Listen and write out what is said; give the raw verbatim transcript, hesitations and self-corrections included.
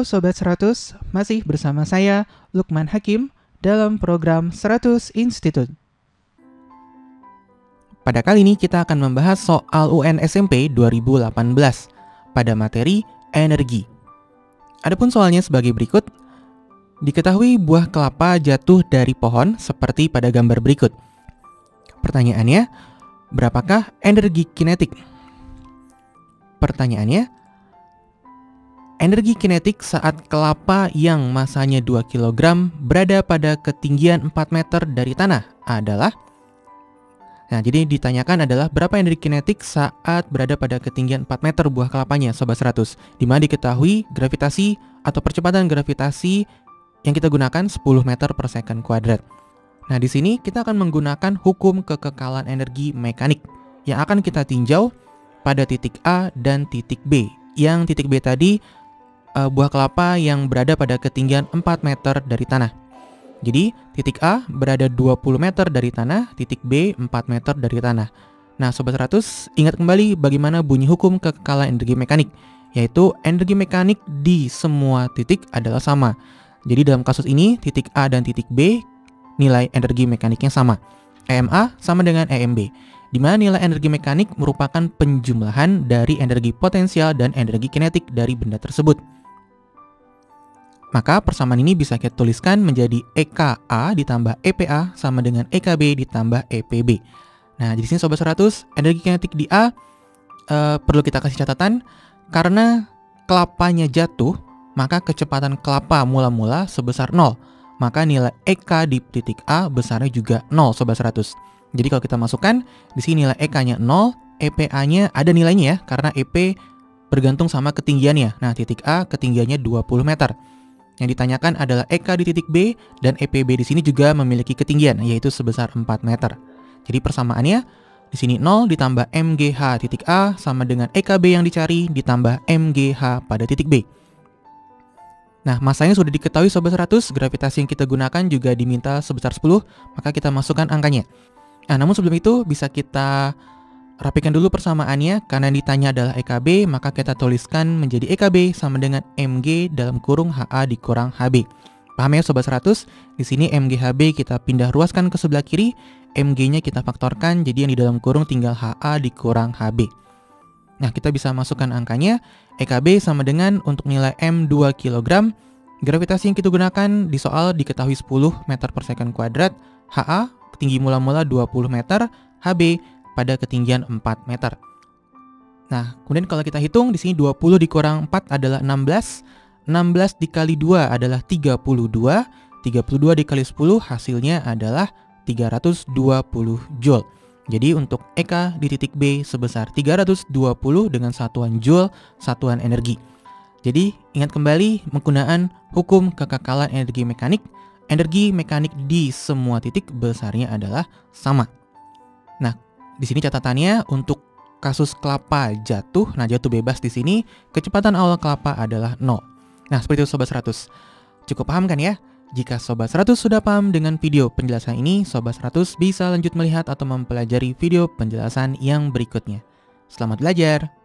Halo Sobat seratus, masih bersama saya Lukman Hakim dalam program seratus Institute. Pada kali ini kita akan membahas soal U N S M P dua ribu delapan belas pada materi energi. Adapun soalnya sebagai berikut. Diketahui buah kelapa jatuh dari pohon seperti pada gambar berikut. Pertanyaannya, berapakah energi kinetik? Pertanyaannya, energi kinetik saat kelapa yang masanya dua kilogram berada pada ketinggian empat meter dari tanah adalah. Nah, jadi ditanyakan adalah berapa energi kinetik saat berada pada ketinggian empat meter buah kelapanya, Sobat seratus. Di mana diketahui gravitasi atau percepatan gravitasi yang kita gunakan sepuluh meter per second kuadrat. Nah, di sini kita akan menggunakan hukum kekekalan energi mekanik yang akan kita tinjau pada titik A dan titik B. Yang titik B tadi uh, buah kelapa yang berada pada ketinggian empat meter dari tanah. Jadi, titik A berada dua puluh meter dari tanah, titik B empat meter dari tanah. Nah, Sobat seratus, ingat kembali bagaimana bunyi hukum kekekalan energi mekanik, yaitu energi mekanik di semua titik adalah sama. Jadi dalam kasus ini, titik A dan titik B, nilai energi mekaniknya sama. E M A sama dengan E M B, di mana nilai energi mekanik merupakan penjumlahan dari energi potensial dan energi kinetik dari benda tersebut. Maka persamaan ini bisa kita tuliskan menjadi E K A ditambah E P A sama dengan E K B ditambah E P B. Nah, di sini Sobat seratus, energi kinetik di A uh, perlu kita kasih catatan, karena kelapanya jatuh, maka kecepatan kelapa mula-mula sebesar nol. Maka nilai E K di titik A besarnya juga nol, Sobat seratus. Jadi kalau kita masukkan, di sini nilai E K-nya nol, E P A-nya ada nilainya ya, karena E P bergantung sama ketinggiannya. Nah, titik A ketinggiannya dua puluh meter. Yang ditanyakan adalah E K di titik B, dan E P B di sini juga memiliki ketinggian, yaitu sebesar empat meter. Jadi persamaannya, di sini nol ditambah M G H titik A sama dengan E K B yang dicari ditambah M G H pada titik B. Nah, masanya sudah diketahui Sobat seratus, gravitasi yang kita gunakan juga diminta sebesar sepuluh, maka kita masukkan angkanya. Nah, namun sebelum itu bisa kita rapikan dulu persamaannya, karena yang ditanya adalah E K B, maka kita tuliskan menjadi E K B sama dengan M G dalam kurung H A dikurang H B. Paham ya Sobat seratus? Di sini M G H B kita pindah ruaskan ke sebelah kiri, M G-nya kita faktorkan, jadi yang di dalam kurung tinggal H A dikurang H B. Nah, kita bisa masukkan angkanya. E K B sama dengan untuk nilai M dua kilogram. Gravitasi yang kita gunakan di soal diketahui sepuluh meter per second kuadrat. H A tinggi mula-mula dua puluh meter, H B pada ketinggian empat meter. Nah, kemudian kalau kita hitung di sini dua puluh dikurang empat adalah enam belas. enam belas dikali dua adalah tiga puluh dua. tiga puluh dua dikali sepuluh hasilnya adalah tiga ratus dua puluh joule. Jadi untuk E K di titik B sebesar tiga ratus dua puluh dengan satuan joule, satuan energi. Jadi ingat kembali penggunaan hukum kekekalan energi mekanik. Energi mekanik di semua titik besarnya adalah sama. Nah, di sini catatannya untuk kasus kelapa jatuh, nah jatuh bebas di sini, kecepatan awal kelapa adalah nol. Nah, seperti itu Sobat seratus. Cukup paham kan ya? Jika Sobat seratus sudah paham dengan video penjelasan ini, Sobat seratus bisa lanjut melihat atau mempelajari video penjelasan yang berikutnya. Selamat belajar!